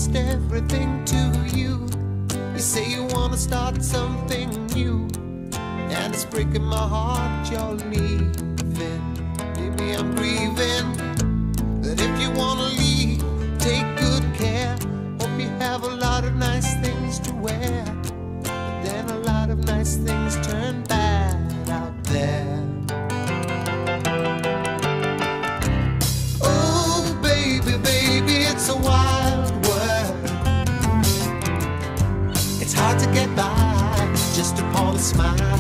lost everything to you. You say you wanna start something new, and it's breaking my heart you're leaving. Maybe I'm grieving, but if you wanna leave, take good care. Hope you have a lot of nice things to wear, but then a lot of nice things turn bad out there. Oh baby, baby, it's a wild world. It's hard to get by just upon a smile.